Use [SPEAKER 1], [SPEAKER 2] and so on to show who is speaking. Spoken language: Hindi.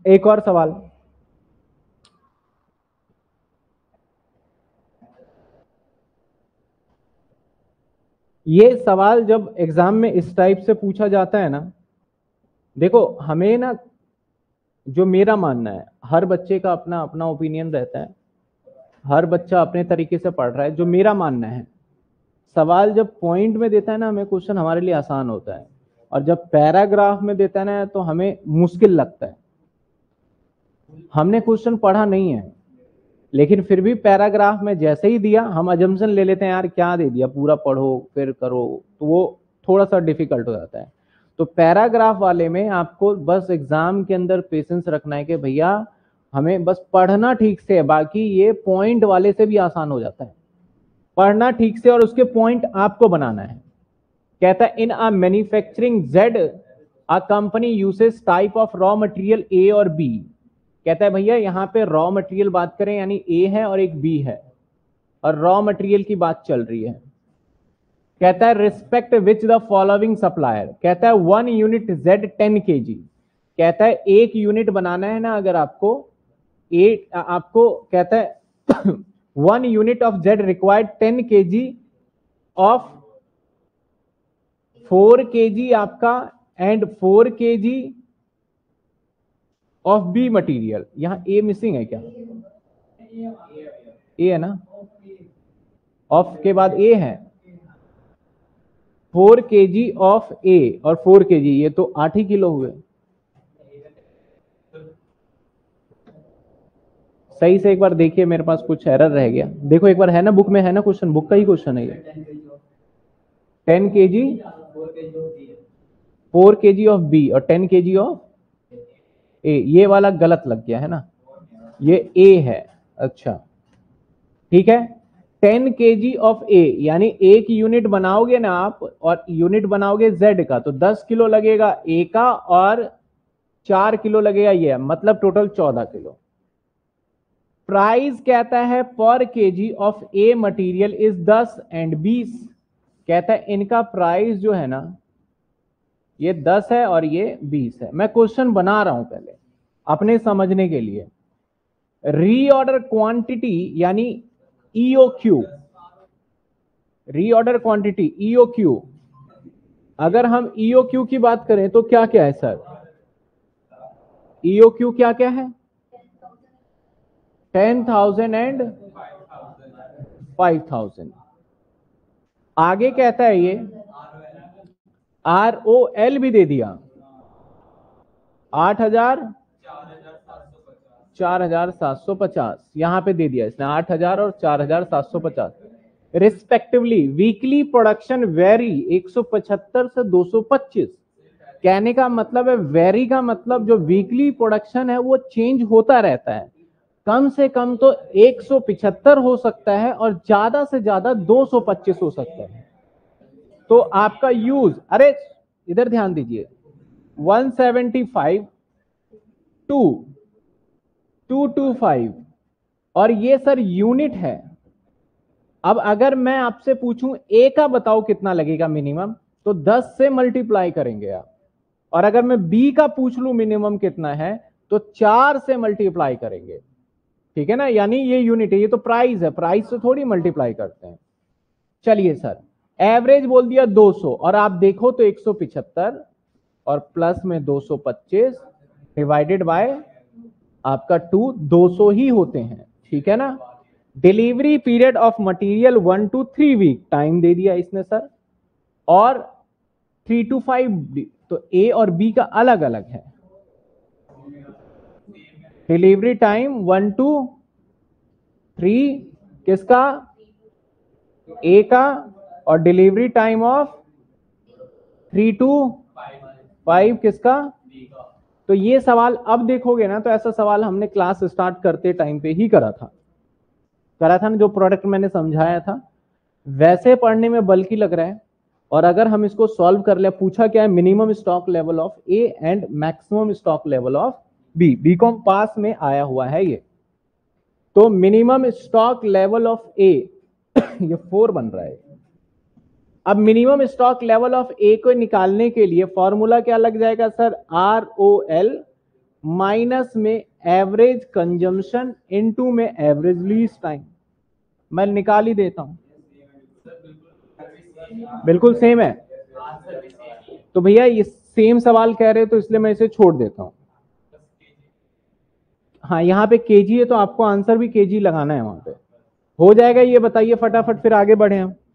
[SPEAKER 1] एक और सवाल, ये सवाल जब एग्जाम में इस टाइप से पूछा जाता है ना, देखो हमें ना, जो मेरा मानना है, हर बच्चे का अपना अपना ओपिनियन रहता है, हर बच्चा अपने तरीके से पढ़ रहा है। जो मेरा मानना है, सवाल जब पॉइंट में देता है ना हमें क्वेश्चन, हमारे लिए आसान होता है, और जब पैराग्राफ में देता है ना तो हमें मुश्किल लगता है। हमने क्वेश्चन पढ़ा नहीं है, लेकिन फिर भी पैराग्राफ में जैसे ही दिया हम अजम्पशन ले लेते हैं, यार क्या दे दिया, पूरा पढ़ो फिर करो, तो वो थोड़ा सा डिफिकल्ट हो जाता है। तो पैराग्राफ वाले में आपको बस एग्जाम के अंदर पेशेंस रखना है कि भैया हमें बस पढ़ना ठीक से है, बाकी ये पॉइंट वाले से भी आसान हो जाता है। पढ़ना ठीक से और उसके पॉइंट आपको बनाना है। कहता है in a manufacturing Z a company uses type of raw material A और बी। कहता है भैया यहां पे रॉ मटेरियल बात करें, यानी ए है और एक बी है, और रॉ मटेरियल की बात चल रही है। कहता है respect which the following supplier. कहता है 1 यूनिट जेड 10 kg। कहता है 1 यूनिट बनाना है ना अगर आपको, आपको कहता है 1 unit of Z required 10 kg of 4 kg आपका and 4 kg of B material. यहां ए मिसिंग है क्या? ए है ना, ऑफ के बाद ए है। 4 kg ऑफ ए और 4 kg, ये तो 8 ही किलो हुए। सही से एक बार देखिए, मेरे पास कुछ एरर रह गया। देखो एक बार, है ना बुक में, है ना क्वेश्चन, बुक का ही क्वेश्चन है ये। 10 kg 4 kg ऑफ बी और 10 kg ऑफ ए। ये वाला गलत लग गया है ना, ये ए है। अच्छा ठीक है, 10 kg ऑफ ए, यानी एक यूनिट बनाओगे ना आप, और यूनिट बनाओगे जेड का, तो 10 किलो लगेगा ए का और 4 किलो लगेगा ये, मतलब टोटल 14 किलो। प्राइस कहता है पर kg of A material is 10 and 20। कहता है इनका प्राइस जो है ना, ये 10 है और ये 20 है। मैं क्वेश्चन बना रहा हूं पहले अपने समझने के लिए। रीऑर्डर क्वांटिटी यानी ईओक्यू, रीऑर्डर क्वांटिटी ईओक्यू, अगर हम ईओक्यू की बात करें तो क्या क्या है सर? ईओक्यू क्या क्या है? 10,000 एंड 5,000। आगे कहता है ये ROL भी दे दिया, 8,000 4,750 यहां पे दे दिया इसने, 8,000 और 4,750 रिस्पेक्टिवली। वीकली प्रोडक्शन वेरी 175 से 225। कहने का मतलब है, वेरी का मतलब जो वीकली प्रोडक्शन है वो चेंज होता रहता है। कम से कम तो 175 हो सकता है और ज्यादा से ज्यादा 225 हो सकता है। तो आपका यूज, अरे इधर ध्यान दीजिए, 175 टू 225, और ये सर यूनिट है। अब अगर मैं आपसे पूछूं ए का बताओ कितना लगेगा मिनिमम, तो 10 से मल्टीप्लाई करेंगे आप। और अगर मैं बी का पूछ लूं मिनिमम कितना है, तो 4 से मल्टीप्लाई करेंगे। ठीक है ना, यानी ये यूनिट है, ये तो प्राइस है, प्राइस से थोड़ी मल्टीप्लाई करते हैं। चलिए सर, एवरेज बोल दिया 200, और आप देखो तो 175 और प्लस में 225 डिवाइडेड बाय आपका 200 ही होते हैं। ठीक है ना। Delivery period of material 1 to 3 week, time दे दिया इसने सर, और 3 to 5, तो ए और बी का अलग अलग है। डिलीवरी टाइम 1 to 3 किसका? ए का, और डिलीवरी टाइम ऑफ 3 to 5 किसका? तो ये सवाल अब देखोगे ना, तो ऐसा सवाल हमने क्लास स्टार्ट करते टाइम पे ही करा था ना, जो प्रोडक्ट मैंने समझाया था वैसे पढ़ने में बल्कि लग रहा है। और अगर हम इसको सॉल्व कर ले, पूछा क्या है, minimum stock level of A and maximum stock level of B. BCom pass में आया हुआ है ये। तो minimum stock level of A ये 4 बन रहा है। अब minimum stock level of A को निकालने के लिए फॉर्मूला क्या लग जाएगा सर? ROL माइनस में एवरेज कंजम्पशन इनटू में एवरेज लीज टाइम। मैं निकाल ही देता हूं, बिल्कुल सेम है। तो भैया ये सेम सवाल कह रहे हो तो इसलिए मैं इसे छोड़ देता हूं। हाँ यहाँ पे केजी है तो आपको आंसर भी केजी लगाना है वहां पे। हो जाएगा ये बताइए फटाफट, फिर आगे बढ़े हम।